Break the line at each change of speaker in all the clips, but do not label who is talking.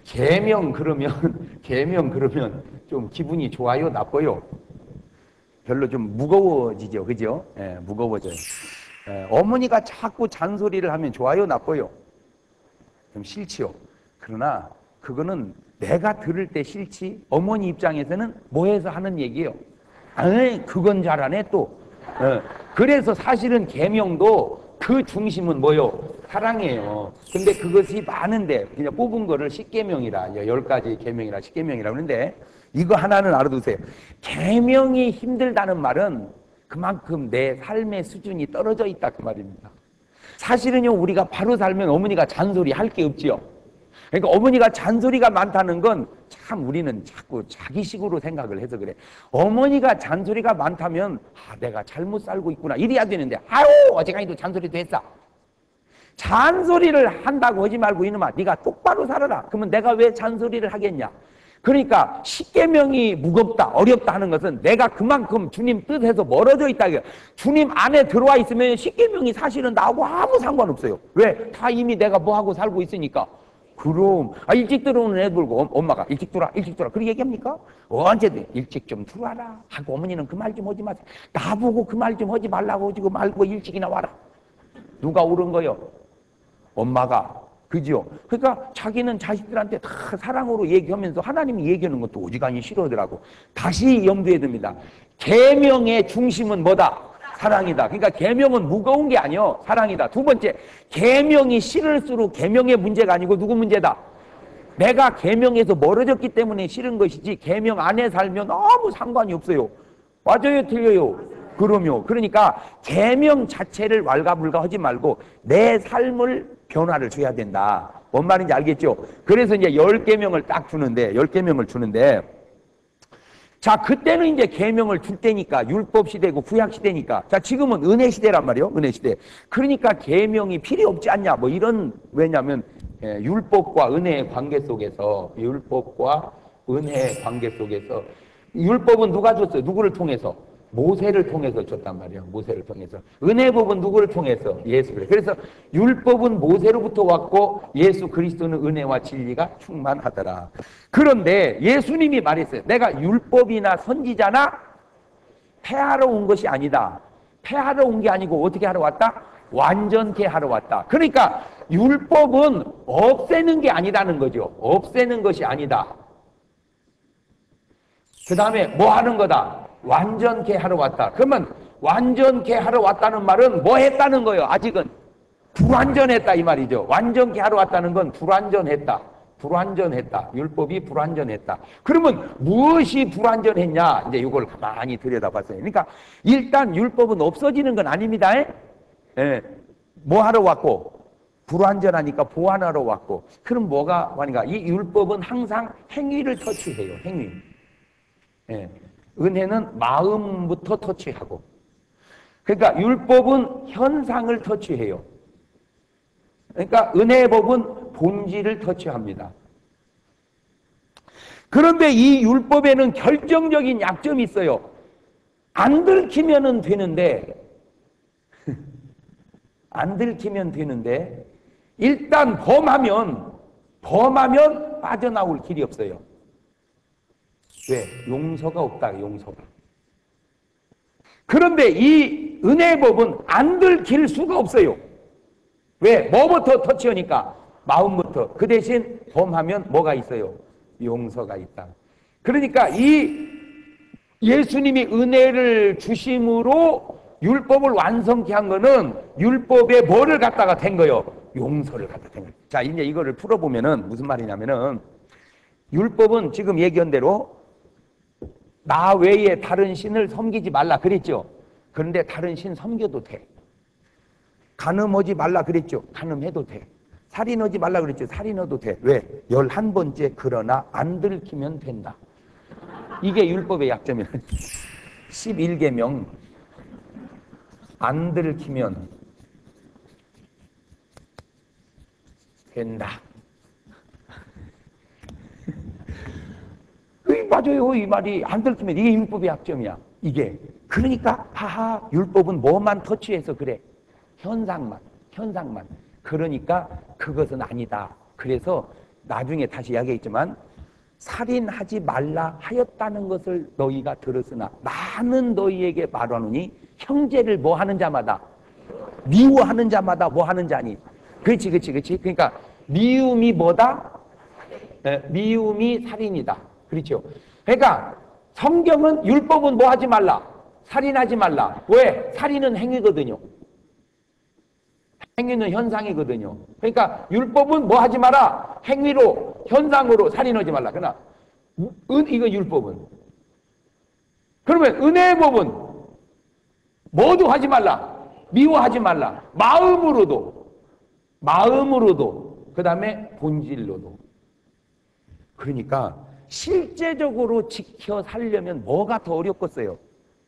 계명 그러면 계명 그러면 좀 기분이 좋아요, 나빠요? 별로 좀 무거워지죠, 그죠? 예, 무거워져요. 예, 어머니가 자꾸 잔소리를 하면 좋아요, 나빠요? 좀 싫지요. 그러나 그거는 내가 들을 때 싫지, 어머니 입장에서는 뭐해서 하는 얘기예요. 아니, 그건 잘하네 또. 예, 그래서 사실은 계명도 그 중심은 뭐요? 사랑이에요. 근데 그것이 많은데 그냥 뽑은 거를 10계명이라, 10가지 계명이라 10계명이라 그러는데, 이거 하나는 알아두세요. 계명이 힘들다는 말은 그만큼 내 삶의 수준이 떨어져 있다 그 말입니다. 사실은요, 우리가 바로 살면 어머니가 잔소리 할 게 없지요. 그러니까 어머니가 잔소리가 많다는 건 참 우리는 자꾸 자기식으로 생각을 해서 그래. 어머니가 잔소리가 많다면 내가 잘못 살고 있구나 이래야 되는데, 아유 어제까지도 잔소리도 했어. 잔소리를 한다고 하지 말고 이놈아 네가 똑바로 살아라. 그러면 내가 왜 잔소리를 하겠냐. 그러니까 10계명이 무겁다 어렵다 하는 것은 내가 그만큼 주님 뜻에서 멀어져 있다. 주님 안에 들어와 있으면 10계명이 사실은 나하고 아무 상관없어요. 왜? 다 이미 내가 뭐하고 살고 있으니까. 그럼 일찍 들어오는 애 들고 엄마가 일찍 들어와 일찍 들어와 그렇게 얘기합니까? 언제든 일찍 좀 들어와라 하고 어머니는 그 말 좀 하지 마세요. 나보고 그 말 좀 하지 말라고 하지 말고 일찍이나 와라. 누가 옳은 거요? 엄마가. 그죠? 그러니까 자기는 자식들한테 다 사랑으로 얘기하면서 하나님이 얘기하는 것도 오지간히 싫어하더라고. 다시 염두에 둡니다. 계명의 중심은 뭐다? 사랑이다. 그러니까 계명은 무거운 게 아니요, 사랑이다. 두 번째, 계명이 싫을수록 계명의 문제가 아니고 누구 문제다? 내가 계명에서 멀어졌기 때문에 싫은 것이지 계명 안에 살면 아무 상관이 없어요. 맞아요, 틀려요? 그럼요. 그러니까 계명 자체를 왈가불가하지 말고 내 삶을 변화를 줘야 된다. 뭔 말인지 알겠죠? 그래서 이제 10계명을 딱 주는데, 10계명을 주는데, 자, 그때는 이제 계명을 줄 때니까, 율법 시대고 구약 시대니까. 자, 지금은 은혜 시대란 말이에요. 은혜 시대. 그러니까 계명이 필요 없지 않냐. 뭐 이런, 왜냐면 율법과 은혜의 관계 속에서, 율법과 은혜의 관계 속에서, 율법은 누가 줬어요? 누구를 통해서? 모세를 통해서 줬단 말이에요. 모세를 통해서. 은혜법은 누구를 통해서? 예수를. 그래서 율법은 모세로부터 왔고 예수 그리스도는 은혜와 진리가 충만하더라. 그런데 예수님이 말했어요. 내가 율법이나 선지자나 폐하러 온 것이 아니다. 폐하러 온 게 아니고 어떻게 하러 왔다? 완전케 하러 왔다. 그러니까 율법은 없애는 게 아니라는 거죠. 없애는 것이 아니다. 그 다음에 뭐 하는 거다? 완전케 하러 왔다. 그러면 완전케 하러 왔다는 말은 뭐 했다는 거예요? 아직은 불완전했다 이 말이죠. 완전케 하러 왔다는 건 불완전했다. 불완전했다. 율법이 불완전했다. 그러면 무엇이 불완전했냐? 이제 이걸 가만히 들여다봤어요. 그러니까 일단 율법은 없어지는 건 아닙니다. 예. 뭐 하러 왔고? 불완전하니까 보완하러 왔고. 그럼 뭐가 하니까 이 율법은 항상 행위를 터치해요. 행위. 예. 은혜는 마음부터 터치하고. 그러니까 율법은 현상을 터치해요. 그러니까 은혜의 법은 본질을 터치합니다. 그런데 이 율법에는 결정적인 약점이 있어요. 안 들키면 되는데 안 들키면 되는데 일단 범하면 빠져나올 길이 없어요. 왜? 용서가 없다, 용서가. 그런데 이 은혜의 법은 안 들킬 수가 없어요. 왜? 뭐부터 터치하니까? 마음부터. 그 대신 범하면 뭐가 있어요? 용서가 있다. 그러니까 이 예수님이 은혜를 주심으로 율법을 완성케 한 거는 율법에 뭐를 갖다가 된 거예요? 용서를 갖다 된 거예요. 자, 이제 이거를 풀어보면은 무슨 말이냐면은 율법은 지금 얘기한 대로 나 외에 다른 신을 섬기지 말라 그랬죠. 그런데 다른 신 섬겨도 돼. 간음하지 말라 그랬죠. 간음해도 돼. 살인하지 말라 그랬죠. 살인해도 돼. 왜? 11번째 그러나 안 들키면 된다. 이게 율법의 약점이에요. 11계명 안 들키면 된다. 맞아요. 이 말이 안 들키면 이게 율법의 약점이야. 이게. 그러니까 율법은 뭐만 터치해서 그래. 현상만. 그러니까 그것은 아니다. 그래서 나중에 다시 이야기했지만 살인하지 말라 하였다는 것을 너희가 들었으나 나는 너희에게 말하노니 형제를 뭐 하는 자마다 미워하는 자마다 뭐 하는 자니. 그렇지. 그러니까 미움이 뭐다? 미움이 살인이다. 그렇죠. 그러니까 성경은 율법은 뭐 하지 말라? 살인하지 말라. 왜? 살인은 행위거든요. 행위는 현상이거든요. 그러니까 율법은 뭐 하지 마라? 행위로, 현상으로 살인하지 말라. 그러나 이거 율법은. 그러면 은혜의 법은 뭐도 하지 말라. 미워하지 말라. 마음으로도, 그 다음에 본질로도. 그러니까 실제적으로 지켜 살려면 뭐가 더 어렵겠어요?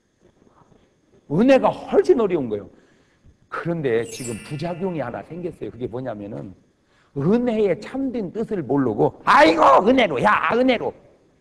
은혜가 훨씬 어려운 거예요. 그런데 지금 부작용이 하나 생겼어요. 그게 뭐냐면은 은혜의 참된 뜻을 모르고 아이고 은혜로, 야 은혜로.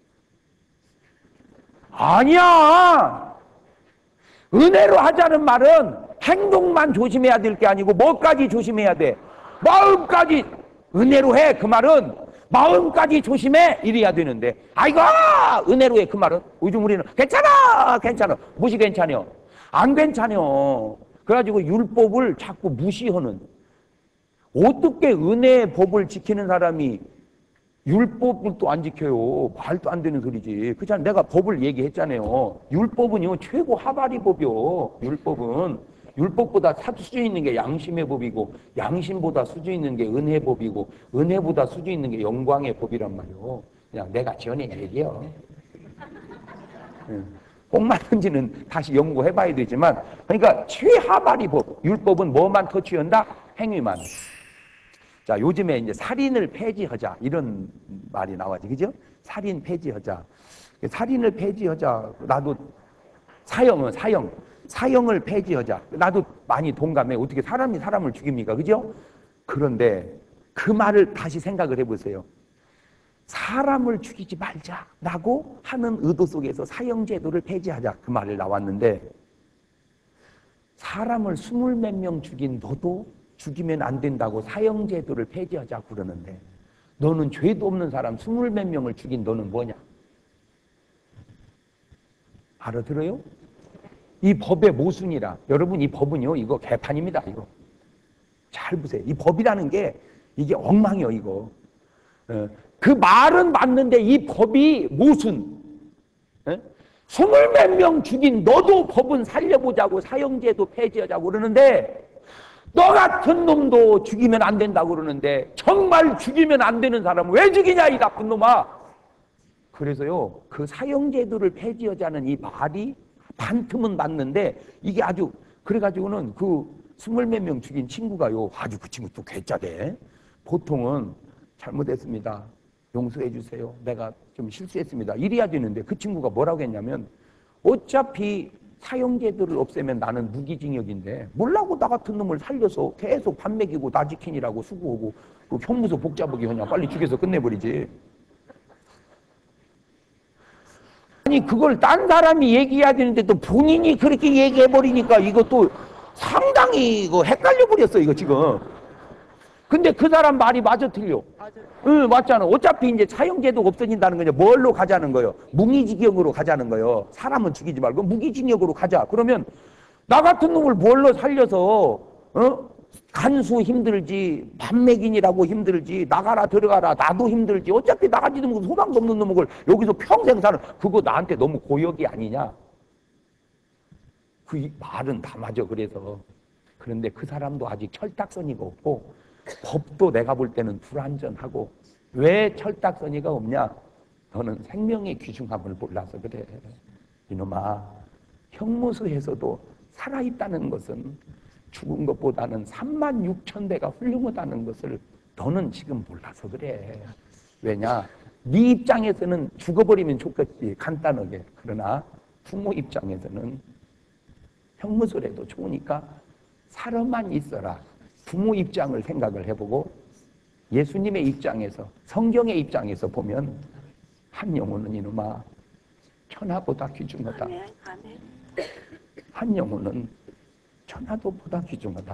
아니야. 은혜로 하자는 말은 행동만 조심해야 될 게 아니고 뭐까지 조심해야 돼? 마음까지. 은혜로 해. 그 말은 마음까지 조심해 이래야 되는데 아이고 은혜로 해. 그 말은 요즘 우리는 괜찮아. 무시 괜찮여? 안 괜찮여. 그래가지고 율법을 자꾸 무시하는. 어떻게 은혜의 법을 지키는 사람이 율법을 또 안 지켜요? 말도 안 되는 소리지. 그잖아. 내가 법을 얘기했잖아요. 율법은요 최고 하바리 법이요. 율법보다 수준 있는 게 양심의 법이고, 양심보다 수준 있는 게 은혜의 법이고, 은혜보다 수준 있는 게 영광의 법이란 말이요. 그냥 내가 지어낸 얘기예요. 꼭 맞는지는 다시 연구해봐야 되지만, 그러니까 최하바리 법, 율법은 뭐만 터치한다? 행위만. 자, 요즘에 이제 살인을 폐지하자 이런 말이 나와지, 그죠? 살인 폐지하자. 살인을 폐지하자. 나도 사형을 폐지하자. 나도 많이 동감해. 어떻게 사람이 사람을 죽입니까? 그죠? 그런데 그 말을 다시 생각을 해보세요. 사람을 죽이지 말자라고 하는 의도 속에서 사형제도를 폐지하자 그 말을 나왔는데 사람을 20몇 명 죽인 너도 죽이면 안 된다고 사형제도를 폐지하자고 그러는데 너는 죄도 없는 사람 20몇 명을 죽인 너는 뭐냐? 알아들어요? 이 법의 모순이라. 여러분 이 법은요 이거 개판입니다. 이거 잘 보세요. 이 법이라는 게 이게 엉망이요 이거. 그 말은 맞는데 이 법이 모순. 20몇 명 죽인 너도 법은 살려보자고 사형제도 폐지하자고 그러는데 너 같은 놈도 죽이면 안 된다고 그러는데 정말 죽이면 안 되는 사람은 왜 죽이냐 이 나쁜 놈아. 그래서요 그 사형제도를 폐지하자는 이 말이 반틈은 맞는데 이게 아주 그래가지고는 그 20몇 명 죽인 친구가요 아주 그 친구 또 괴짜대. 보통은 잘못했습니다. 용서해 주세요. 내가 좀 실수했습니다. 이래야 되는데 그 친구가 뭐라고 했냐면 어차피 사형제도를 없애면 나는 무기징역인데 몰라고 나 같은 놈을 살려서 계속 밥 먹이고 나 지키니라고 수고하고 그 형무소 복잡하게 하냐. 빨리 죽여서 끝내버리지. 아니 그걸 딴 사람이 얘기해야 되는데 또 본인이 그렇게 얘기해버리니까 이것도 상당히 이거 헷갈려버렸어 이거 지금. 근데 그 사람 말이 맞아 틀려. 응, 맞잖아. 어차피 이제 사형제도가 없어진다는 거냐. 뭘로 가자는 거예요? 무기징역으로 가자는 거예요. 사람은 죽이지 말고 무기징역으로 가자. 그러면 나 같은 놈을 뭘로 살려서 간수 힘들지, 밥 먹이니라고 힘들지, 나가라 들어가라 나도 힘들지. 어차피 나가지도 못하고 소망도 없는 놈을 여기서 평생 사는 그거 나한테 너무 고역이 아니냐. 그 말은 다 맞아. 그래서 그런데 그 사람도 아직 철딱서니가 없고 법도 내가 볼 때는 불완전하고. 왜 철딱서니가 없냐? 너는 생명의 귀중함을 몰라서 그래. 이놈아, 형무소에서도 살아있다는 것은 죽은 것보다는 36,000배가 훌륭하다는 것을 너는 지금 몰라서 그래. 왜냐? 네 입장에서는 죽어버리면 좋겠지, 간단하게. 그러나 부모 입장에서는 형무소라도 좋으니까 살아만 있어라. 부모 입장을 생각을 해보고 예수님의 입장에서, 성경의 입장에서 보면 한 영혼은 이놈아 천하보다 귀중하다. 한 영혼은 천하도보다 귀중하다.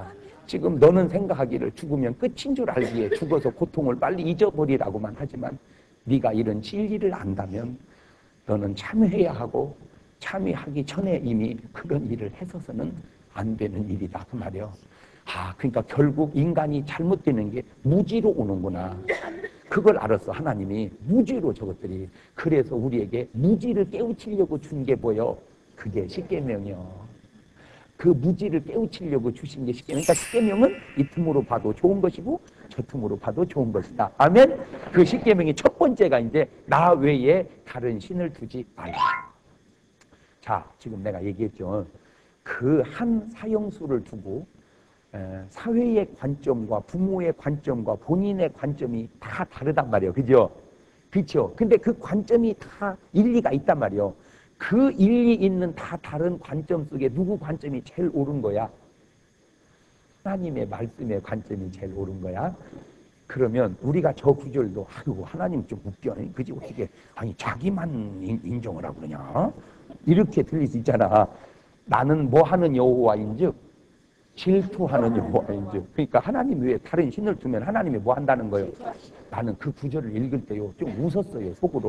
지금 너는 생각하기를 죽으면 끝인 줄 알기에 죽어서 고통을 빨리 잊어버리라고만 하지만 네가 이런 진리를 안다면 너는 참회해야 하고 참회하기 전에 이미 그런 일을 해서는 안 되는 일이다 그 말이요. 그러니까 결국 인간이 잘못되는 게 무지로 오는구나. 그걸 알았어 하나님이. 무지로 저것들이. 그래서 우리에게 무지를 깨우치려고 준 게 뭐요? 그게 십계명이요. 그 무지를 깨우치려고 주신 게 십계명. 그러니까 십계명은 이 틈으로 봐도 좋은 것이고 저 틈으로 봐도 좋은 것이다. 아멘. 그 십계명의 첫 번째가 이제 나 외에 다른 신을 두지 말라. 자, 지금 내가 얘기했죠. 그 한 사형수를 두고 사회의 관점과 부모의 관점과 본인의 관점이 다 다르단 말이에요. 그죠? 그렇죠? 근데 그 관점이 다 일리가 있단 말이에요. 그 일리 있는 다 다른 관점 속에 누구 관점이 제일 옳은 거야? 하나님의 말씀의 관점이 제일 옳은 거야. 그러면 우리가 저 구절도 아이고 하나님 좀 웃겨. 그지? 어떻게 아니 자기만 인정을 하고 그러냐? 이렇게 들릴 수 있잖아. 나는 뭐 하는 여호와인즉 질투하는 여호와인즉. 그러니까 하나님 외에 다른 신을 두면 하나님이 뭐 한다는 거예요? 나는 그 구절을 읽을 때요 좀 웃었어요 속으로.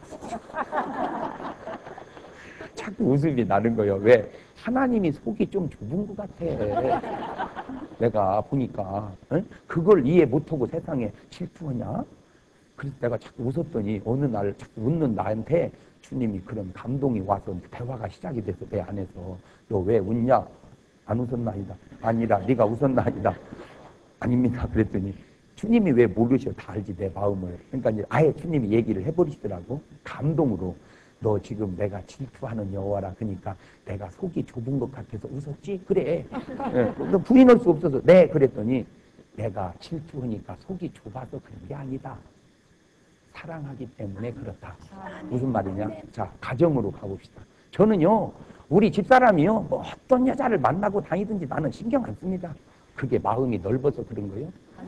자꾸 웃음이 나는 거예요. 왜? 하나님이 속이 좀 좁은 것 같아. 내가 보니까 그걸 이해 못하고 세상에 질투하냐? 그래서 내가 자꾸 웃었더니 어느 날 자꾸 웃는 나한테 주님이 그런 감동이 와서 대화가 시작이 돼서 내 안에서 너 왜 웃냐? 안 웃었나이다. 아니라 네가 웃었나이다. 아닙니다. 그랬더니 주님이 왜 모르셔? 다 알지 내 마음을. 그러니까 이제 아예 주님이 얘기를 해버리시더라고. 감동으로. 너 지금 내가 질투하는 여호와라. 그러니까 내가 속이 좁은 것 같아서 웃었지? 그래. 너 부인할 수 없어서. 네. 그랬더니 내가 질투하니까 속이 좁아서 그런 게 아니다. 사랑하기 때문에 그렇다. 무슨 말이냐? 자, 가정으로 가봅시다. 저는요, 우리 집사람이요, 뭐 어떤 여자를 만나고 다니든지 나는 신경 안 씁니다. 그게 마음이 넓어서 그런 거예요?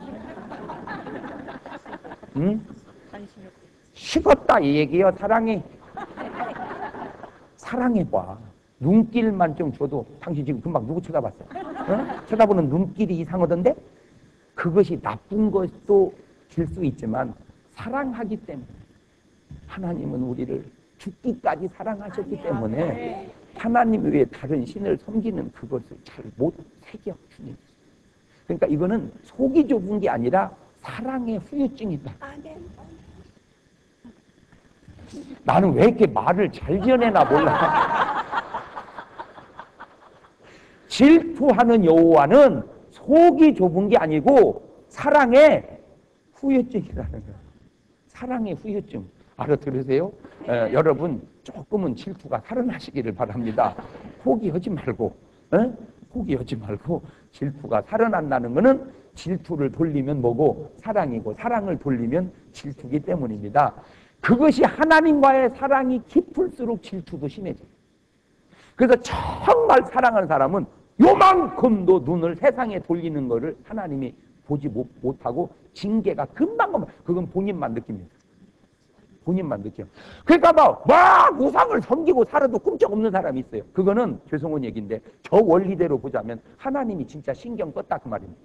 응? 식었다 이 얘기요. 사랑해. 사랑해봐. 눈길만 좀 줘도 당신 지금 금방 누구 쳐다봤어? 쳐다보는 눈길이 이상하던데? 그것이 나쁜 것도 줄 수 있지만 사랑하기 때문에 하나님은 우리를 죽기까지 사랑하셨기 때문에 하나님 외에 다른 신을 섬기는 그것을 잘 못 새겨 주님. 그러니까 이거는 속이 좁은 게 아니라 사랑의 후유증이다. 나는 왜 이렇게 말을 잘 지어내나 몰라. 질투하는 여호와는 속이 좁은 게 아니고 사랑의 후유증이라는 거예요. 사랑의 후유증. 알아들으세요? 여러분 조금은 질투가 살아나시기를 바랍니다. 포기하지 말고 포기하지 말고 질투가 살아난다는 것은 질투를 돌리면 뭐고? 사랑이고 사랑을 돌리면 질투기 때문입니다. 그것이 하나님과의 사랑이 깊을수록 질투도 심해져요. 그래서 정말 사랑하는 사람은 요만큼도 눈을 세상에 돌리는 것을 하나님이 보지 못하고 징계가 금방 그건 본인만 느낍니다. 본인만 느껴요. 그러니까 막 우상을 섬기고 살아도 꿈쩍없는 사람이 있어요. 그거는 죄송한 얘기인데 저 원리대로 보자면 하나님이 진짜 신경 껐다 그 말입니다.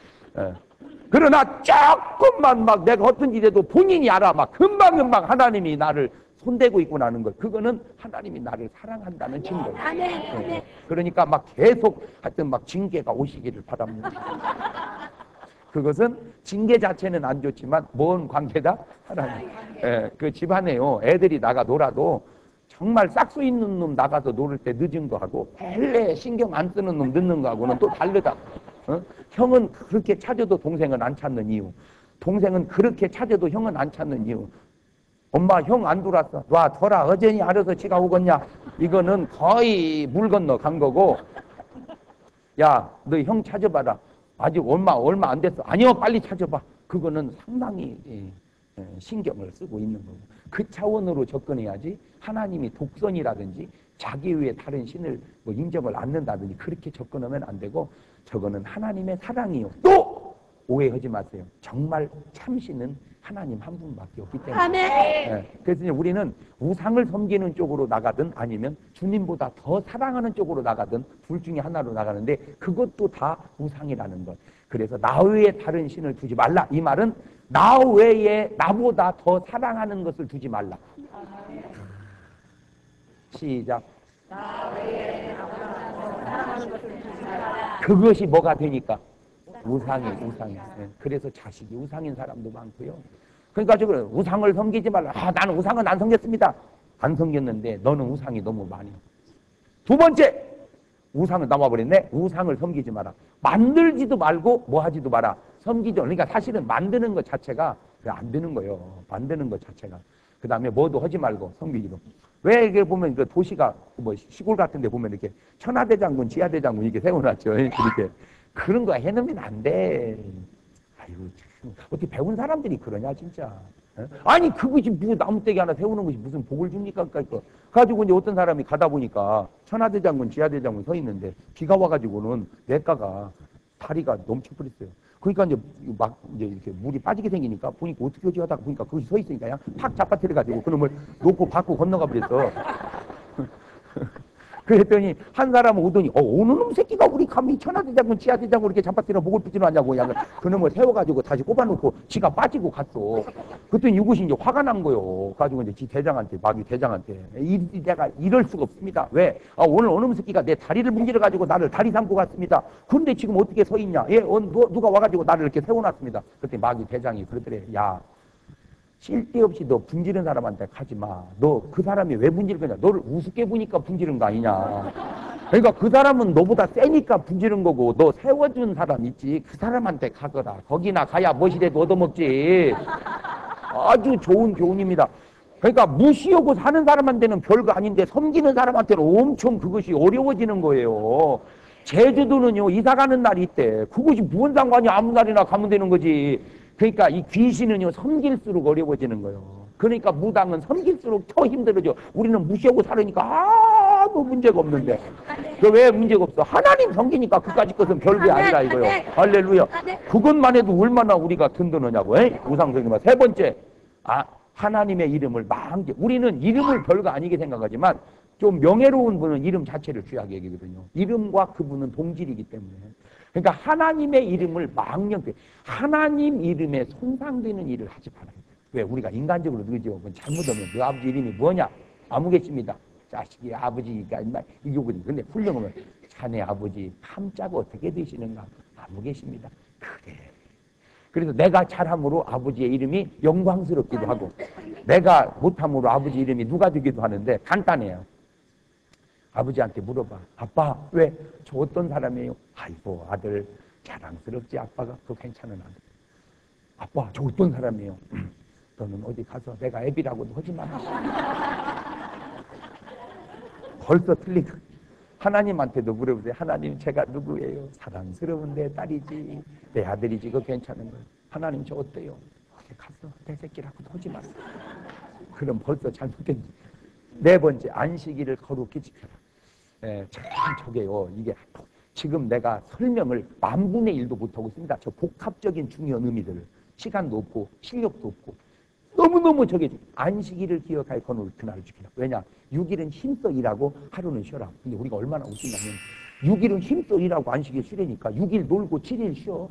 그러나 조금만 막 내가 어떤 일에도 본인이 알아. 막 금방금방 하나님이 나를 손대고 있고 나는 것. 그거는 하나님이 나를 사랑한다는 증거예요. 그러니까 막 계속 하여튼 막 징계가 오시기를 바랍니다. 그것은 징계 자체는 안 좋지만 뭔 관계다? 하나님. 그 집안에요. 애들이 나가 놀아도 정말 싹수 있는 놈 나가서 놀을 때 늦은 거하고 벨레 신경 안 쓰는 놈 늦는 거하고는 또 다르다. 형은 그렇게 찾아도 동생은 안 찾는 이유. 동생은 그렇게 찾아도 형은 안 찾는 이유. 엄마 형 안 들어왔어. 와 둬라. 어제니 알아서 지가 오겠냐. 이거는 거의 물 건너 간 거고. 야 너 형 찾아봐라. 아직 얼마 안 됐어. 아니요 빨리 찾아봐. 그거는 상당히 신경을 쓰고 있는 거고. 그 차원으로 접근해야지 하나님이 독선이라든지 자기 외에 다른 신을 인정을 않는다든지 그렇게 접근하면 안 되고 저거는 하나님의 사랑이요. 또 오해하지 마세요. 정말 참신은 하나님 한 분밖에 없기 때문에.
아멘.
네. 그래서 이제 우리는 우상을 섬기는 쪽으로 나가든 아니면 주님보다 더 사랑하는 쪽으로 나가든 둘 중에 하나로 나가는데 그것도 다 우상이라는 것. 그래서 나 외에 다른 신을 두지 말라. 이 말은 나 외에 나보다 더 사랑하는 것을 두지 말라. 시작.
나 외에 나보다 더 사랑하는 것을 두지 말라.
그것이 뭐가 되니까? 우상이. 네. 그래서 자식이 우상인 사람도 많고요. 그러니까 지금 우상을 섬기지 말라. 나는 우상은 안 섬겼습니다. 안 섬겼는데 너는 우상이 너무 많이. 두 번째, 우상을 나와버렸네. 우상을 섬기지 마라. 만들지도 말고 뭐 하지도 마라. 섬기죠. 그러니까 사실은 만드는 것 자체가 안 되는 거예요. 만드는 것 자체가. 그 다음에 뭐도 하지 말고 섬기기도. 왜 이게 보면 그 도시가 뭐 시골 같은 데 보면 이렇게 천하대장군, 지하대장군 이렇게 세워놨죠. 이렇게. 그런 거 해놓으면 안 돼. 아이고, 참. 어떻게 배운 사람들이 그러냐, 진짜. 에? 아니, 그것이 무슨 나무떼기 하나 세우는 것이 무슨 복을 줍니까? 그러니까 가지고 이제 어떤 사람이 가다 보니까 천하대장군, 지하대장군 서 있는데 비가 와가지고는 냇가가 다리가 넘쳐버렸어요. 그러니까 이제 막 이제 이렇게 물이 빠지게 생기니까 보니까 어떻게 하지 하다가 보니까 그것이 서 있으니까 그냥 팍 잡아뜨려가지고 그놈을 놓고 받고 건너가 버렸어. 그랬더니 한 사람은 오더니 어느 놈 새끼가 우리 감히 천하대장군 지하대장군 이렇게 잡아뜨려 목을 붙이러 왔냐고 그놈을 세워가지고 다시 꼽아놓고 지가 빠지고 갔어. 그랬더니 이것이 이제 화가 난 거요. 가지고 이제 지 대장한테 마귀 대장한테 내가 이럴 수가 없습니다. 왜? 오늘 어느 놈 새끼가 내 다리를 문질러 가지고 나를 다리 삼고 갔습니다. 그런데 지금 어떻게 서 있냐? 누가 와가지고 나를 이렇게 세워놨습니다. 그랬더니 마귀 대장이 그러더래. 야, 쓸데없이 너 분지른 사람한테 가지 마. 너 그 사람이 왜 분지른 거냐? 너를 우습게 보니까 분지른 거 아니냐. 그러니까 그 사람은 너보다 세니까 분지른 거고 너 세워준 사람 있지. 그 사람한테 가거라. 거기나 가야 무엇이라도 얻어먹지. 아주 좋은 교훈입니다. 그러니까 무시하고 사는 사람한테는 별거 아닌데 섬기는 사람한테는 엄청 그것이 어려워지는 거예요. 제주도는요, 이사 가는 날이 있대. 그것이 무슨 상관이 아무 날이나 가면 되는 거지. 그러니까 이 귀신은요, 섬길수록 어려워지는 거예요. 그러니까 무당은 섬길수록 더 힘들어져. 우리는 무시하고 살으니까 아무 문제가 없는데. 왜 문제가 없어? 하나님 섬기니까 그까짓 것은 별게 아니라 이거요. 할렐루야. 그것만 해도 얼마나 우리가 든든하냐고. 우상 섬기면. 세 번째, 하나님의 이름을 망정. 우리는 이름을 별거 아니게 생각하지만 좀 명예로운 분은 이름 자체를 귀하게 여기거든요. 이름과 그분은 동질이기 때문에. 그러니까 하나님의 이름을 망령돼. 하나님 이름에 손상되는 일을 하지 말아야 돼. 왜? 우리가 인간적으로 그러죠. 잘못하면 너 아버지 이름이 뭐냐? 아무겠습니다. 자식이 아버지가 이거거든요. 근데 훌륭하면 자네 아버지 함자가 어떻게 되시는가? 아무겠습니다. 그래. 그래서 내가 잘함으로 아버지의 이름이 영광스럽기도 하고 내가 못함으로 아버지 이름이 누가 되기도 하는데 간단해요. 아버지한테 물어봐. 아빠, 왜? 저 어떤 사람이에요? 아이고, 아들, 자랑스럽지, 아빠가. 그거 괜찮은 아들. 아빠, 저 어떤 사람이에요? 너는 어디 가서 내가 애비라고도 하지 마라. 벌써 틀린 거. 하나님한테도 물어보세요. 하나님, 제가 누구예요? 사랑스러운 내 딸이지, 내 아들이지, 그거 괜찮은 거예요. 하나님, 저 어때요? 어디 가서 내 새끼라고도 하지 마라. 그럼 벌써 잘못된. 네 번째, 안식일을 거룩히 지켜라. 참 저게요. 이게 지금 내가 설명을 10,000분의 1도 못하고 있습니다. 저 복합적인 중요한 의미들을. 시간도 없고 실력도 없고 너무너무 저게 안식일을 기억하여 거룩히 그날을 지키라. 왜냐? 6일은 힘써 일하고 하루는 쉬어라. 근데 우리가 얼마나 웃긴다면 6일은 힘써 일하고 안식일 쉬려니까 6일 놀고 7일 쉬어.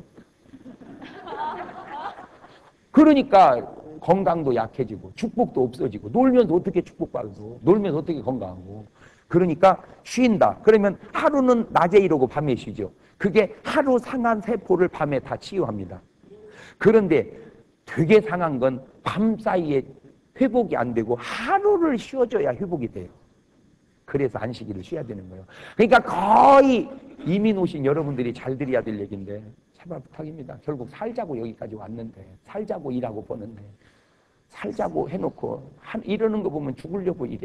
그러니까 건강도 약해지고 축복도 없어지고 놀면서 어떻게 축복받고 놀면서 어떻게 건강하고. 그러니까 쉰다. 그러면 하루는 낮에 이러고 밤에 쉬죠. 그게 하루 상한 세포를 밤에 다 치유합니다. 그런데 되게 상한 건 밤 사이에 회복이 안 되고 하루를 쉬어줘야 회복이 돼요. 그래서 안식일을 쉬어야 되는 거예요. 그러니까 거의 이민 오신 여러분들이 잘 들어야 될 얘기인데 제발 부탁입니다. 결국 살자고 여기까지 왔는데 살자고 일하고 버는데 살자고 해놓고 이러는 거 보면 죽으려고 이래.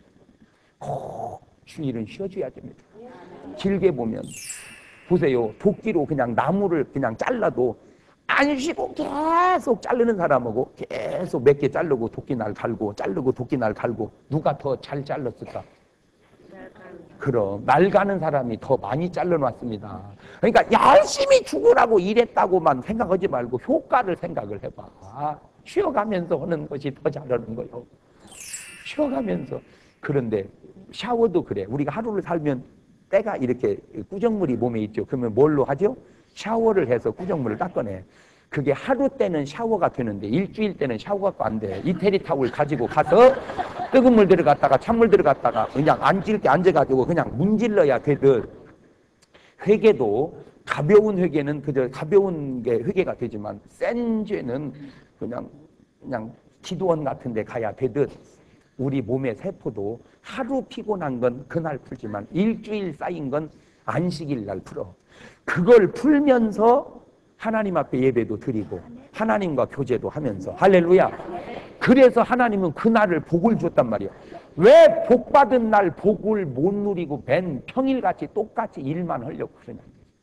꼭 주일은 쉬어줘야 됩니다. 길게 보면 보세요. 도끼로 그냥 나무를 그냥 잘라도 안 쉬고 계속 자르는 사람하고 계속 몇 개 자르고 도끼 날 갈고 자르고 도끼 날 갈고 누가 더 잘 잘랐을까? 그럼 날 가는 사람이 더 많이 잘라놨습니다. 그러니까 열심히 죽으라고 일했다고만 생각하지 말고 효과를 생각을 해봐. 쉬어가면서 하는 것이 더 잘하는 거예요. 쉬어가면서. 그런데 샤워도 그래. 우리가 하루를 살면 때가 이렇게 꾸정물이 몸에 있죠. 그러면 뭘로 하죠? 샤워를 해서 꾸정물을 닦아내. 그게 하루 때는 샤워가 되는데 일주일 때는 샤워가 안 돼. 이태리 타올 가지고 가서 뜨거운 물 들어갔다가 찬물 들어갔다가 그냥 앉을 때 앉아가지고 그냥 문질러야 되듯, 회개도 가벼운 회개는 그저 가벼운 게 회개가 되지만 센 죄는 그냥 기도원 같은 데 가야 되듯, 우리 몸의 세포도 하루 피곤한 건 그날 풀지만 일주일 쌓인 건 안식일 날 풀어. 그걸 풀면서 하나님 앞에 예배도 드리고 하나님과 교제도 하면서. 할렐루야. 그래서 하나님은 그날을 복을 줬단 말이에요. 왜 복받은 날 복을 못 누리고 맨 평일같이 똑같이 일만 하려고 그러냐.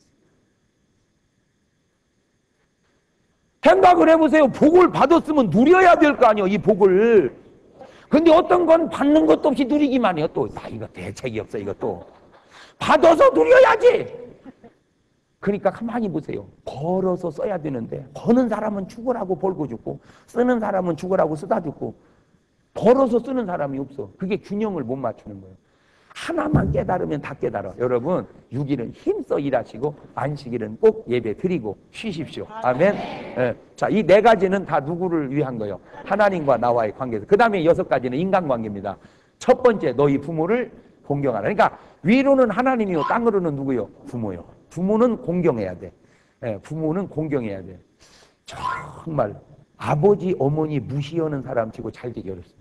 생각을 해보세요. 복을 받았으면 누려야 될 거 아니에요, 이 복을. 근데 어떤 건 받는 것도 없이 누리기만 해요. 또 이거 대책이 없어. 이것도 받아서 누려야지. 그러니까 가만히 보세요. 벌어서 써야 되는데 버는 사람은 죽으라고 벌고 죽고 쓰는 사람은 죽으라고 쓰다 죽고, 벌어서 쓰는 사람이 없어. 그게 균형을 못 맞추는 거예요. 하나만 깨달으면 다 깨달아. 여러분, 6일은 힘써 일하시고 안식일은 꼭 예배 드리고 쉬십시오. 아멘. 네. 자, 이 4가지는 다 누구를 위한 거예요? 하나님과 나와의 관계에서. 그 다음에 6가지는 인간관계입니다. 첫 번째, 너희 부모를 공경하라. 그러니까 위로는 하나님이요, 땅으로는 누구요? 부모요. 부모는 공경해야 돼. 네, 부모는 공경해야 돼. 정말 아버지, 어머니 무시하는 사람 치고 잘 되기 어렵습니다.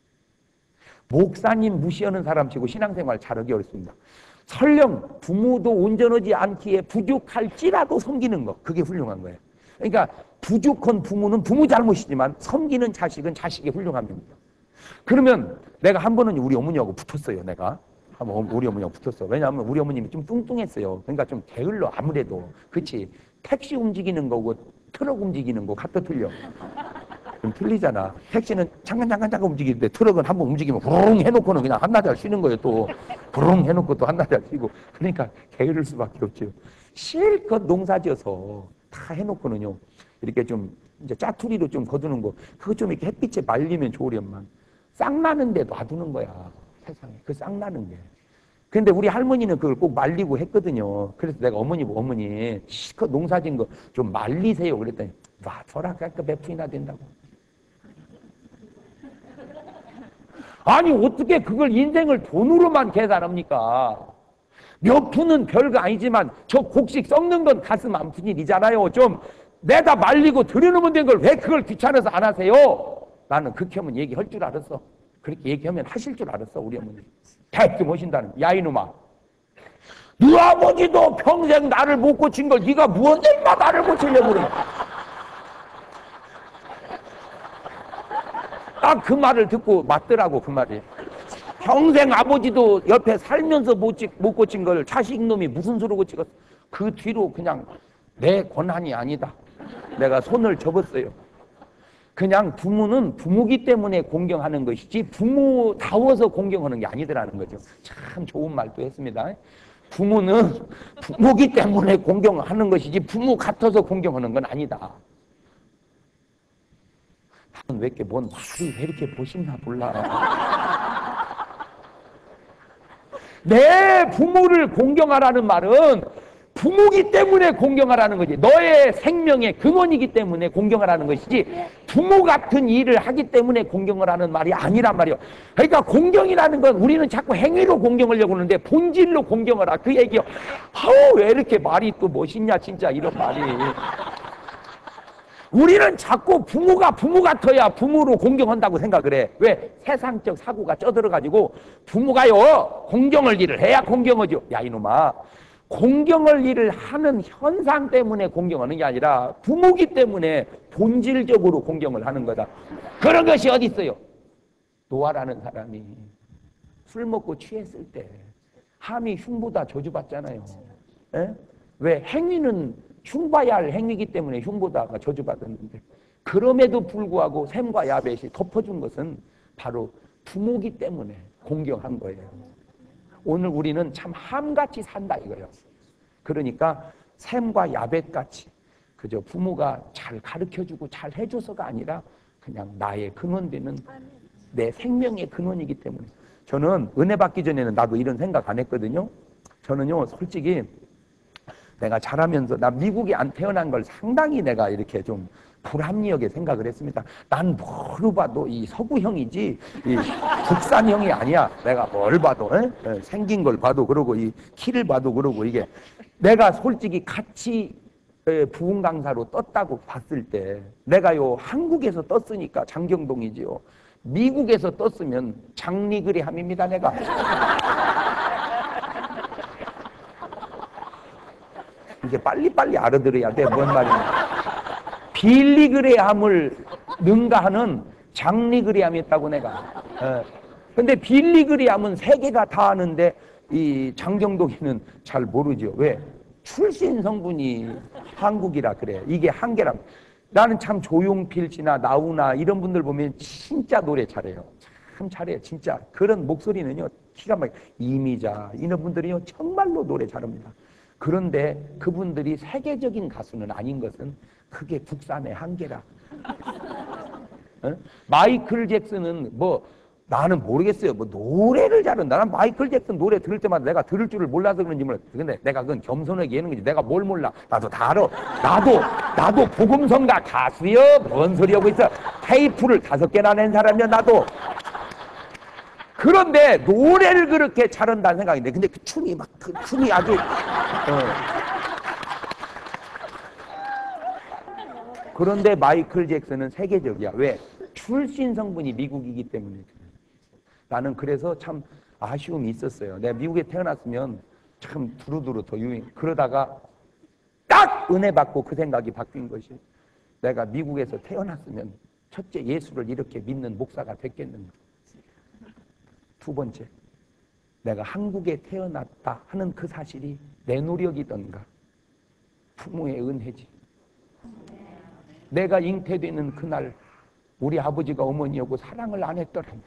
목사님 무시하는 사람 치고 신앙생활 잘하기 어렵습니다. 설령 부모도 온전하지 않기에 부족할지라도 섬기는 거, 그게 훌륭한 거예요. 그러니까 부족한 부모는 부모 잘못이지만 섬기는 자식은 자식의 훌륭한 겁니다. 그러면 내가 한 번은 우리 어머니하고 붙었어요. 내가 한번 우리 어머니하고 붙었어. 왜냐하면 우리 어머님이 좀 뚱뚱했어요. 그러니까 좀 게을러. 아무래도 그렇지. 택시 움직이는 거고 트럭 움직이는 거 갖다 틀려. 좀 틀리잖아. 택시는 잠깐 움직이는데 트럭은 한번 움직이면 부릉 해놓고는 그냥 한나절 쉬는 거예요. 또 부릉 해놓고 또 한나절 쉬고. 그러니까 게으를 수밖에 없죠. 실컷 농사지어서 다 해놓고는요, 이렇게 좀 이제 짜투리로 좀 거두는 거, 그거 좀 이렇게 햇빛에 말리면 좋으련만 싹 나는데 놔두는 거야. 세상에 그 싹 나는 게. 근데 우리 할머니는 그걸 꼭 말리고 했거든요. 그래서 내가 어머니 실컷 농사진 거 좀 말리세요 그랬더니 놔둬라. 그러니까 몇 푼이나 된다고. 아니 어떻게 그걸 인생을 돈으로만 계산합니까? 몇 푼은 별거 아니지만 저 곡식 썩는 건 가슴 아픈 일이잖아요. 좀 내다 말리고 들여놓으면 된 걸 왜 그걸 귀찮아서 안 하세요? 나는 그렇게 하면 얘기할 줄 알았어. 그렇게 얘기하면 하실 줄 알았어. 우리 어머니 대뜸 하신다는. 야 이놈아, 네 아버지도 평생 나를 못 고친 걸 네가 무언데 인마 나를 고치려고 그래. 딱 그 말을 듣고 맞더라고. 그 말이. 평생 아버지도 옆에 살면서 못 고친 걸 자식놈이 무슨 수로 고치겠어. 그 뒤로 그냥 내 권한이 아니다. 내가 손을 접었어요. 그냥 부모는 부모기 때문에 공경하는 것이지 부모다워서 공경하는 게 아니더라는 거죠. 참 좋은 말도 했습니다. 부모는 부모기 때문에 공경하는 것이지 부모 같아서 공경하는 건 아니다. 왜 이렇게 뭔 말이 왜 이렇게 보시나 몰라. 내 부모를 공경하라는 말은 부모기 때문에 공경하라는 거지. 너의 생명의 근원이기 때문에 공경하라는 것이지 부모 같은 일을 하기 때문에 공경을 하는 말이 아니란 말이에요. 그러니까 공경이라는 건 우리는 자꾸 행위로 공경하려고 하는데 본질로 공경하라 그 얘기요. 왜 이렇게 말이 또 멋있냐 진짜 이런 말이. 우리는 자꾸 부모가 부모 같아야 부모로 공경한다고 생각을 해. 왜? 세상적 사고가 쪄들어가지고 부모가요 공경할 일을 해야 공경하죠. 야 이놈아, 공경할 일을 하는 현상 때문에 공경하는 게 아니라 부모기 때문에 본질적으로 공경을 하는 거다. 그런 것이 어디 있어요? 노아라는 사람이 술 먹고 취했을 때 함이 흉보다 저주받잖아요. 에? 왜? 행위는 흉봐야 할 행위이기 때문에 흉보다가 저주받았는데 그럼에도 불구하고 셈과 야벳이 덮어준 것은 바로 부모기 때문에 공경한 거예요. 오늘 우리는 참 함같이 산다 이거예요. 그러니까 샘과 야벳같이 그저 부모가 잘 가르쳐주고 잘 해줘서가 아니라 그냥 나의 근원되는 내 생명의 근원이기 때문에 저는 은혜 받기 전에는 나도 이런 생각 안 했거든요. 저는요 솔직히 내가 자라면서 나 미국에 안 태어난 걸 상당히 내가 이렇게 좀 불합리하게 생각을 했습니다. 난 뭘 봐도 이 서구형이지 이 국산형이 아니야. 내가 뭘 봐도 생긴 걸 봐도 그러고 이 키를 봐도 그러고 이게 내가 솔직히 같이 부흥 강사로 떴다고 봤을 때 내가요 한국에서 떴으니까 장경동이지요. 미국에서 떴으면 장리그레함입니다 내가. 이게 빨리빨리 알아들어야 돼. 뭔 말이냐. 빌리그레함을 능가하는 장리그레함이 있다고 내가. 근데 빌리그레함은 세계가 다 아는데 이 장경동이는 잘 모르죠. 왜? 출신 성분이 한국이라 그래. 이게 한계라. 나는 참 조용필 씨나 나훈아 이런 분들 보면 진짜 노래 잘해요. 참 잘해요. 진짜. 그런 목소리는요. 기가 막혀. 이미자 이런 분들이요. 정말로 노래 잘합니다. 그런데 그분들이 세계적인 가수는 아닌 것은 그게 국산의 한계라. 마이클 잭슨은 뭐 나는 모르겠어요. 뭐 노래를 잘한다. 난 마이클 잭슨 노래 들을 때마다 내가 들을 줄을 몰라서 그런지 몰라. 근데 내가 그건 겸손하게 얘기하는 거지. 내가 뭘 몰라. 나도 다 알아. 나도 복음성가 가수여. 뭔 소리 하고 있어. 테이프를 5개나 낸 사람이야 나도. 그런데 노래를 그렇게 잘한다는 생각인데 근데 그 춤이 막 그 춤이 아주 그런데 마이클 잭슨은 세계적이야. 왜? 출신 성분이 미국이기 때문에. 나는 그래서 참 아쉬움이 있었어요. 내가 미국에 태어났으면 참 두루두루 더 유행. 그러다가 딱 은혜 받고 그 생각이 바뀐 것이 내가 미국에서 태어났으면 첫째 예수를 이렇게 믿는 목사가 됐겠는가. 두 번째, 내가 한국에 태어났다 하는 그 사실이 내 노력이던가 부모의 은혜지. 내가 잉태되는 그날 우리 아버지가 어머니하고 사랑을 안 했더라면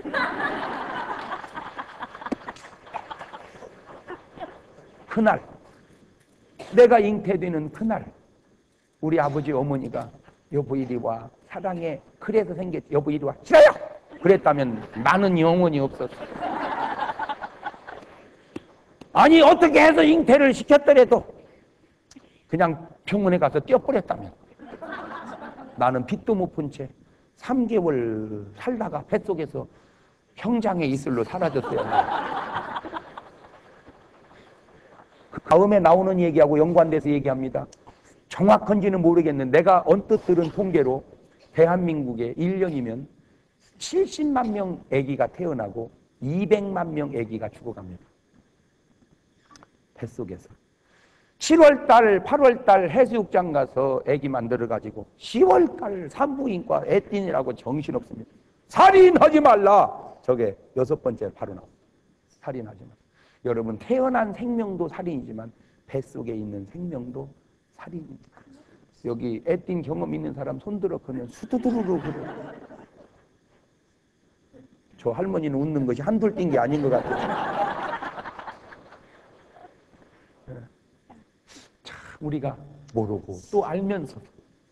그날 내가 잉태되는 그날 우리 아버지 어머니가 여보 이리 와 사랑해 그래서 생겼지 여보 이리 와 싫어요 그랬다면 나는 영원히 없었어. 아니 어떻게 해서 잉태를 시켰더라도 그냥 병원에 가서 뛰어버렸다면 나는 빚도 못 푼 채 3개월 살다가 뱃속에서 형장의 이슬로 사라졌어요. 그 다음에 나오는 얘기하고 연관돼서 얘기합니다. 정확한지는 모르겠는데 내가 언뜻 들은 통계로 대한민국에 1년이면 70만 명 아기가 태어나고 200만 명 아기가 죽어갑니다. 뱃속에서. 7월달, 8월달 해수욕장 가서 아기 만들어가지고 10월달 산부인과 애띵이라고 정신없습니다. 살인하지 말라. 저게 6번째 바로 나옵니다. 살인하지 말라. 여러분 태어난 생명도 살인이지만 뱃속에 있는 생명도 살인입니다. 여기 애띵 경험 있는 사람 손들어 그러면 수두두루루 그래. 저 할머니는 웃는 것이 한둘 뛴 게 아닌 것 같아요. 우리가 모르고 또 알면서도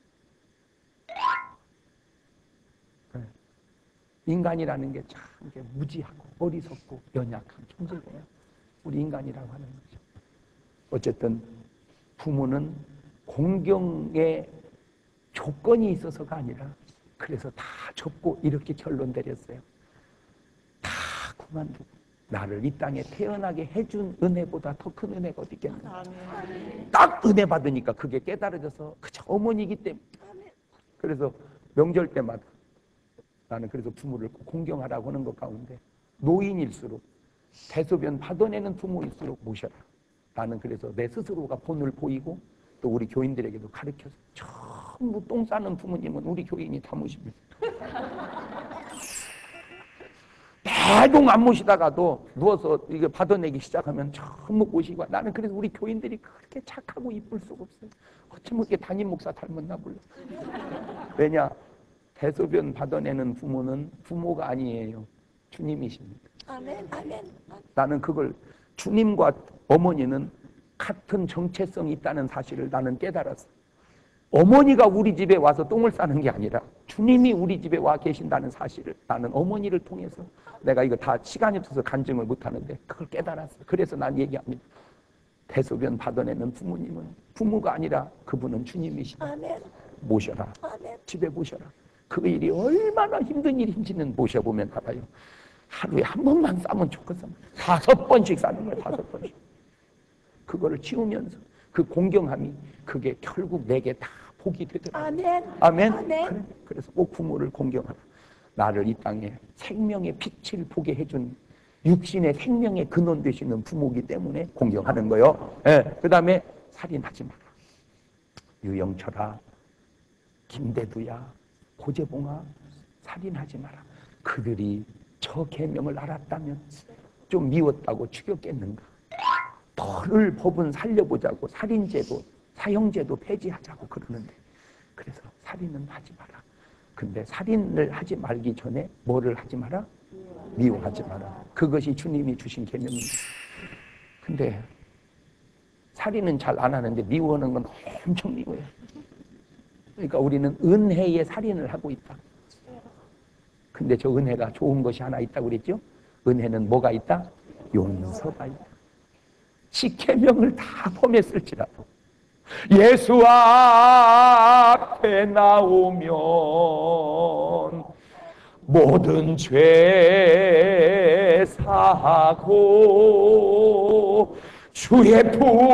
인간이라는 게 참 무지하고 어리석고 연약한 존재구나. 우리 인간이라고 하는 거죠. 어쨌든 부모는 공경의 조건이 있어서가 아니라 그래서 다 접고 이렇게 결론 내렸어요. 다 그만두고 나를 이 땅에 태어나게 해준 은혜보다 더 큰 은혜가 어디 있겠나. 딱 은혜 받으니까 그게 깨달아져서 그저 어머니이기 때문에. 그래서 명절 때마다 나는 그래서 부모를 공경하라고 하는 것 가운데 노인일수록 대소변 받아내는 부모일수록 모셔라. 나는 그래서 내 스스로가 본을 보이고 또 우리 교인들에게도 가르쳐서 전부 똥 싸는 부모님은 우리 교인이 다 모십니다. 대동 안 모시다가도 누워서 이게 받아내기 시작하면 전부 모시고. 나는 그래서 우리 교인들이 그렇게 착하고 이쁠 수가 없어요. 어쩌면 이렇게 담임 목사 닮았나 몰라. 왜냐? 대소변 받아내는 부모는 부모가 아니에요. 주님이십니다.
아멘. 아멘.
나는 그걸 주님과 어머니는 같은 정체성이 있다는 사실을 나는 깨달았어. 어머니가 우리 집에 와서 똥을 싸는 게 아니라 주님이 우리 집에 와 계신다는 사실을 나는 어머니를 통해서 내가 이거 다 시간이 없어서 간증을 못하는데 그걸 깨달았어. 그래서 난 얘기합니다. 대소변 받아내는 부모님은 부모가 아니라 그분은 주님이시다.
아멘.
모셔라.
아멘.
집에 모셔라. 그 일이 얼마나 힘든 일인지는 모셔보면 알아요. 하루에 한 번만 싸면 좋겠어. 5번씩 싸는 거야. 5번씩. 그거를 치우면서 그 공경함이 그게 결국 내게 다 복이 되더라고요.
아멘.
아멘.
아멘.
그래. 그래서 꼭 부모를 공경하라. 나를 이 땅에 생명의 빛을 보게 해준 육신의 생명의 근원 되시는 부모기 때문에 공경하는 거요. 예. 그 다음에 살인하지 마라. 유영철아, 김대두야, 고재봉아, 살인하지 마라. 그들이 저 계명을 알았다면 좀 미웠다고 죽였겠는가. 벌을 법은 살려보자고 살인제도 사형제도 폐지하자고 그러는데 그래서 살인은 하지 마라. 근데 살인을 하지 말기 전에 뭐를 하지 마라? 미워하지 마라. 그것이 주님이 주신 계명입니다. 근데 살인은 잘 안 하는데 미워하는 건 엄청 미워요. 그러니까 우리는 은혜의 살인을 하고 있다. 근데 저 은혜가 좋은 것이 하나 있다고 그랬죠? 은혜는 뭐가 있다? 용서가 있다. 10계명을 다 범했을지라도 예수 앞에 나오면 모든 죄 사하고 주의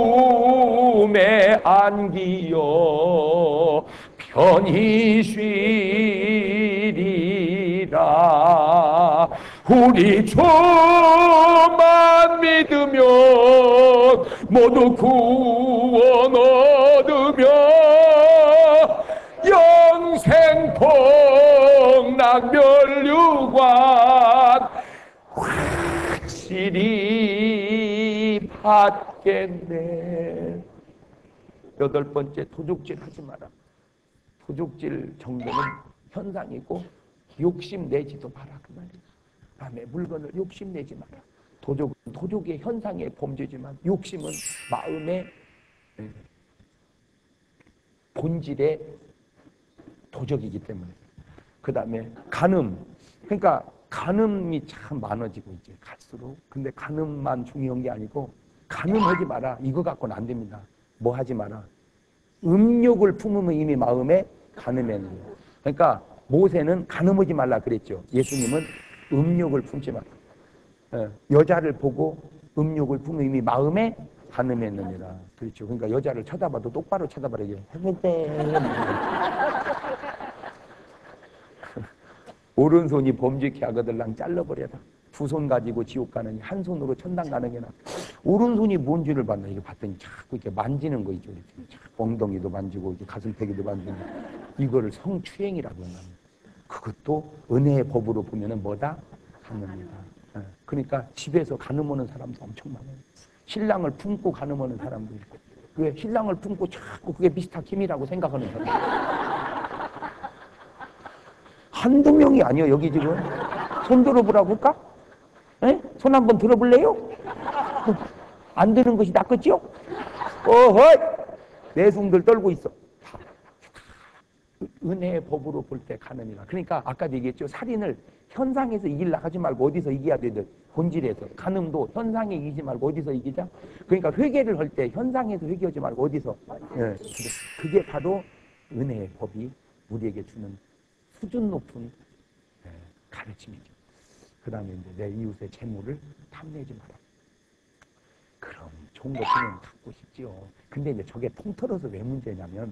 품에 안기어 편히 쉬리라. 우리 주만 믿으면 모두 구원 얻으며 영생 복락 멸류관 확실히 받겠네. 8번째, 도둑질 하지 마라. 도둑질 정도는 현상이고 욕심내지도 마라 그 말이에요. 남의 물건을 욕심내지 마라. 도둑은 도둑의 현상의 범죄지만 욕심은 마음의 본질의 도적이기 때문에. 그 다음에 간음. 그러니까 간음이 참 많아지고 이제 갈수록. 근데 간음만 중요한 게 아니고 간음하지 마라. 이거 갖고는 안 됩니다. 뭐 하지 마라. 음욕을 품으면 이미 마음에 간음에는. 그러니까 모세는 간음하지 말라 그랬죠. 예수님은 음욕을 품지 마라. 여자를 보고 음욕을 품으면 이미 마음에 간음했느니라. 그렇죠. 그러니까 여자를 쳐다봐도 똑바로 쳐다봐라. 이게 오른손이 범죄케 하거들랑 잘라버려라. 2손 가지고 지옥 가느니 한 손으로 천당 가는 게 나. 오른손이 뭔 죄를 받나 이거 봤더니 자꾸 이렇게 만지는 거 있죠. 이렇게 엉덩이도 만지고 이렇게 가슴팩이도 만지고 이거를 성추행이라고 합니다. 그것도 은혜의 법으로 보면은 뭐다? 간음이다. 그러니까 집에서 간음하는 사람도 엄청 많아요. 신랑을 품고 간음하는 사람도 있고, 왜 신랑을 품고 자꾸 그게 미스터 김이라고 생각하는 사람. 한두 명이 아니에요 여기 지금. 손 들어보라고 할까? 에? 손 한번 들어볼래요? 안 드는 것이 낫겠지요? 어허이! 내숭들 떨고 있어. 은혜의 법으로 볼 때 가는이라. 그러니까 아까도 얘기했죠. 살인을 현상에서 이기려고 하지 말고 어디서 이겨야 되든 본질에서. 간음도 현상에 이기지 말고 어디서 이기자? 그러니까 회개를 할 때 현상에서 회개하지 말고 어디서? 예. 그게 바로 은혜의 법이 우리에게 주는 수준 높은 가르침이죠. 그 다음에 이제 내 이웃의 재물을 탐내지 마라. 그럼 좋은 거 주면 갖고 싶지요. 근데 이제 저게 통틀어서 왜 문제냐면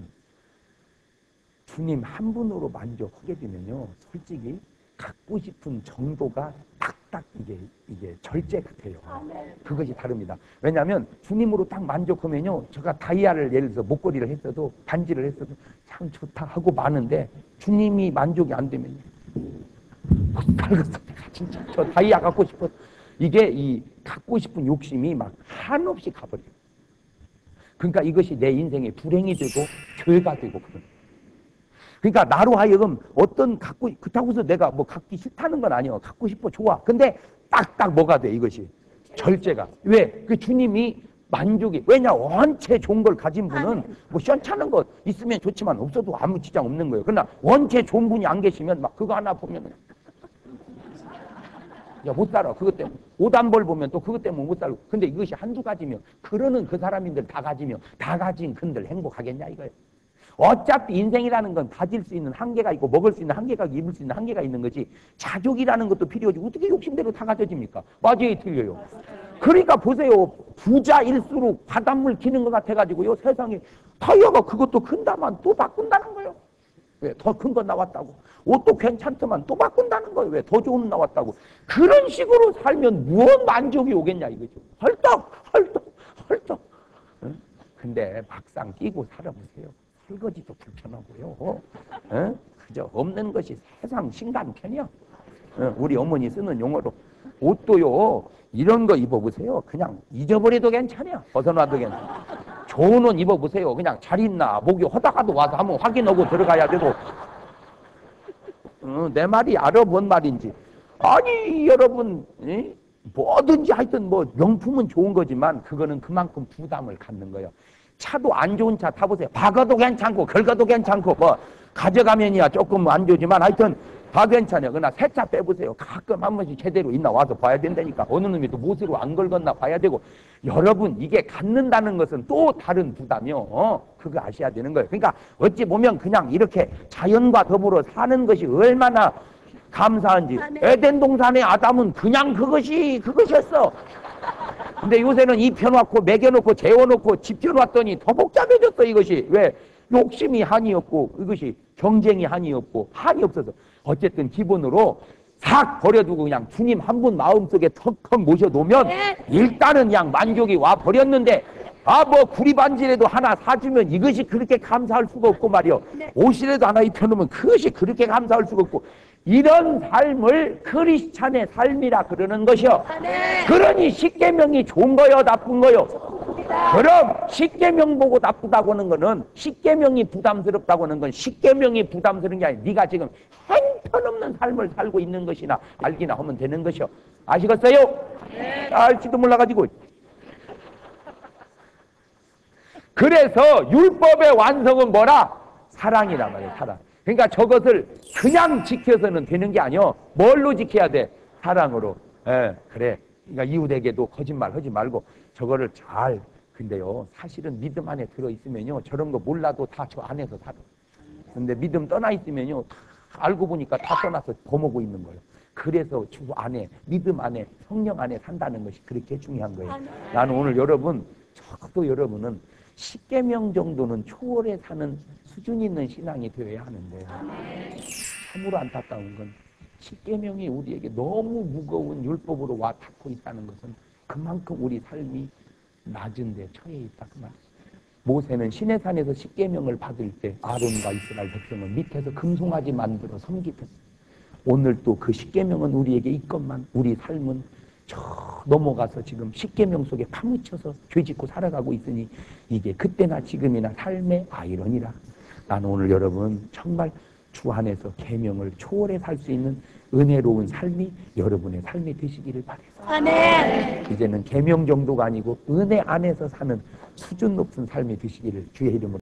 주님 한 분으로 만족하게 되면요, 솔직히 갖고 싶은 정도가 딱딱 이게 절제 같아요. 그것이 다릅니다. 왜냐하면 주님으로 딱 만족하면요, 제가 다이아를 예를 들어서 목걸이를 했어도 반지를 했어도 참 좋다 하고 마는데 주님이 만족이 안 되면요, 못 살겠어. 내가 진짜 저 다이아 갖고 싶어. 이게 이 갖고 싶은 욕심이 막 한없이 가버려요. 그러니까 이것이 내 인생의 불행이 되고 죄가 되고 그런. 그러니까 나로 하여금 어떤 그렇다고 해서 내가 뭐 갖기 싫다는 건 아니에요. 갖고 싶어, 좋아. 근데 딱딱 뭐가 돼 이것이 절제가. 왜? 그 주님이 만족이. 왜냐 원체 좋은 걸 가진 분은 뭐 시원찮은 거 있으면 좋지만 없어도 아무 지장 없는 거예요. 그러나 원체 좋은 분이 안 계시면 막 그거 하나 보면은 야, 못 살아. 그것 때문에. 옷 한 벌 보면 또 그것 때문에 못 살고. 근데 이것이 한두 가지면, 그러는 그 사람인들 다 가지면, 다 가진 근들 행복하겠냐, 이거예요. 어차피 인생이라는 건 가질 수 있는 한계가 있고, 먹을 수 있는 한계가 있고, 입을 수 있는 한계가 있는 거지, 자족이라는 것도 필요하지. 어떻게 욕심대로 다 가져집니까? 맞아요, 틀려요. 그러니까 보세요. 부자일수록 바닷물 기는 것 같아가지고요, 세상에 타이어가 그것도 큰다만 또 바꾼다는 거예요. 왜? 더 큰 거 나왔다고. 옷도 괜찮더만 또 바꾼다는 거예요. 왜? 더 좋은 거 나왔다고. 그런 식으로 살면 무언 만족이 오겠냐 이거죠. 헐떡 헐떡 헐떡. 응? 근데 막상 끼고 살아보세요. 설거지도 불편하고요. 응? 그저 없는 것이 세상 신간편이야. 응? 우리 어머니 쓰는 용어로 옷도요. 이런 거 입어보세요. 그냥 잊어버려도 괜찮아요. 벗어놔도 괜찮아요. 좋은 옷 입어보세요. 그냥 잘 있나 목이 허다가도 와서 한번 확인하고 들어가야 되고. 내 말이 알아 뭔 말인지. 아니 여러분 뭐든지 하여튼 뭐 명품은 좋은 거지만 그거는 그만큼 부담을 갖는 거예요. 차도 안 좋은 차 타보세요. 박아도 괜찮고 긁어도 괜찮고 뭐 가져가면이야 조금 안 좋지만 하여튼 다 괜찮아요. 그러나 새 차 빼보세요. 가끔 한 번씩 제대로 있나 와서 봐야 된다니까. 어느 놈이 또 못으로 안 긁었나 봐야 되고. 여러분 이게 갖는다는 것은 또 다른 부담이요. 그거 아셔야 되는 거예요. 그러니까 어찌 보면 그냥 이렇게 자연과 더불어 사는 것이 얼마나 감사한지. 에덴 동산의 아담은 그냥 그것이었어. 근데 요새는 입혀놓고 매겨놓고 재워놓고 집혀놨더니 더 복잡해졌어 이것이. 왜? 욕심이 한이 없고 이것이 경쟁이 한이 없고 한이 없어서 어쨌든 기본으로 싹 버려두고 그냥 주님 한 분 마음속에 턱턱 모셔놓으면 일단은 그냥 만족이 와 버렸는데 뭐 구리반지라도 하나 사주면 이것이 그렇게 감사할 수가 없고 말이요. 옷이라도 하나 입혀놓으면 그것이 그렇게 감사할 수가 없고 이런 삶을 크리스찬의 삶이라 그러는 것이요. 그러니 십계명이 좋은 거요 나쁜 거요? 그럼 십계명 보고 나쁘다고 하는 거는 십계명이 부담스럽다고 하는 건 십계명이 부담스러운 게 아니라 네가 지금 형편없는 삶을 살고 있는 것이나 알기나 하면 되는 것이요. 아시겠어요? 알지도 몰라가지고. 그래서 율법의 완성은 뭐라? 사랑이란 말이에요. 사랑. 그러니까 저것을 그냥 지켜서는 되는 게 아니요. 뭘로 지켜야 돼? 사랑으로. 그래. 그러니까 이웃에게도 거짓말 하지 말고 저거를 잘. 근데요, 사실은 믿음 안에 들어있으면요, 저런 거 몰라도 다 저 안에서 살아. 근데 믿음 떠나 있으면요, 다 알고 보니까 다 떠나서 범하고 있는 거예요. 그래서 주 안에, 믿음 안에, 성령 안에 산다는 것이 그렇게 중요한 거예요. 나는 오늘 여러분, 적어도 여러분은 십계명 정도는 초월해 사는 수준 있는 신앙이 되어야 하는데 참으로 안타까운 건 십계명이 우리에게 너무 무거운 율법으로 와 닿고 있다는 것은 그만큼 우리 삶이 낮은 데 처해 있다 그 말이죠. 모세는 시내산에서 십계명을 받을 때 아론과 이스라엘 백성은 밑에서 금송아지 만들어 섬기듯 오늘 또 그 십계명은 우리에게 있건만 우리 삶은 저 넘어가서 지금 십계명 속에 파묻혀서 죄짓고 살아가고 있으니 이게 그때나 지금이나 삶의 아이러니라. 나는 오늘 여러분 정말 주 안에서 계명을 초월해 살 수 있는 은혜로운 삶이 여러분의 삶이 되시기를 바라요. 아멘. 이제는 계명 정도가 아니고 은혜 안에서 사는 수준 높은 삶이 되시기를 주의 이름으로